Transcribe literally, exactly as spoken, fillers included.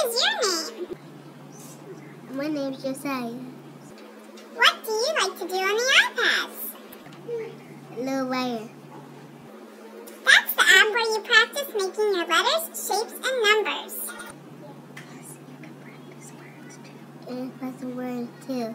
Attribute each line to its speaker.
Speaker 1: is your name?
Speaker 2: My name's Josiah.
Speaker 1: What do you like to do on the iPads?
Speaker 2: Little wire.
Speaker 1: That's the app where you practice making your letters, shapes, and numbers.
Speaker 2: And press the word too.